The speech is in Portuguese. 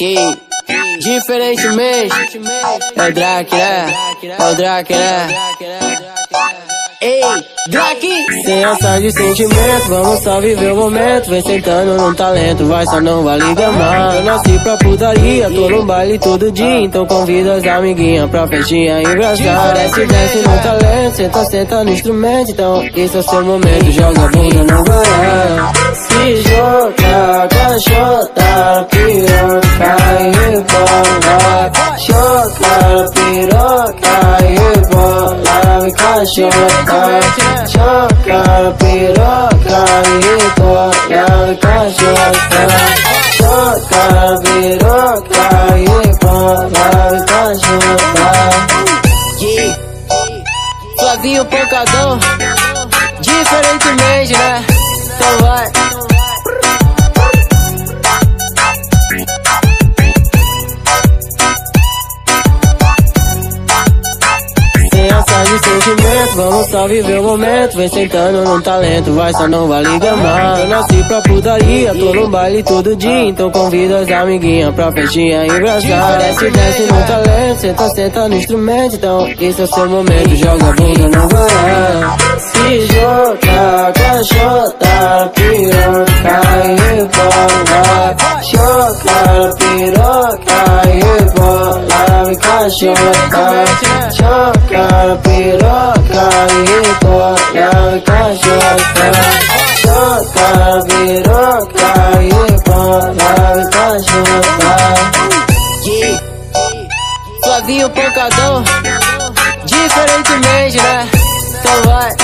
Que diferentemente é o Drake, né? É o Drake, né? Ei, Drake! Sem essa de sentimento, vamos só viver o momento. Vem sentando num talento, vai só não vale gamar. Eu nasci pra putaria, tô no baile todo dia. Então convido as amiguinhas pra festinha engraçar. Desce no talento, senta no instrumento. Então esse é o seu momento, joga a bunda no varão. Se joga, cachota, piroca e rebola. Joga, piroca e rebola, me cachota. Joga, piroca e rebola, me cachota. Joga, piroca e rebola, me cachota. Flavinho Pancadão, diferentemente, né? Então vai. De sentimento, vamos só viver o momento. Vem sentando num talento, vai só não vale gamar. Eu nasci pra putaria, tô no baile todo dia. Então convido as amiguinhas pra festinha engraçar. Desce no talento, senta no instrumento. Então esse é o seu momento, joga a bunda no varão. Se joga, cachota, piroca e rebola. Joga, piroca e rebola, me cachota. Joga, piroca e rebola, me cachota. Joga, piroca e rebola, me cachota. Flavinho Pancadão, diferentemente, né? Então vai.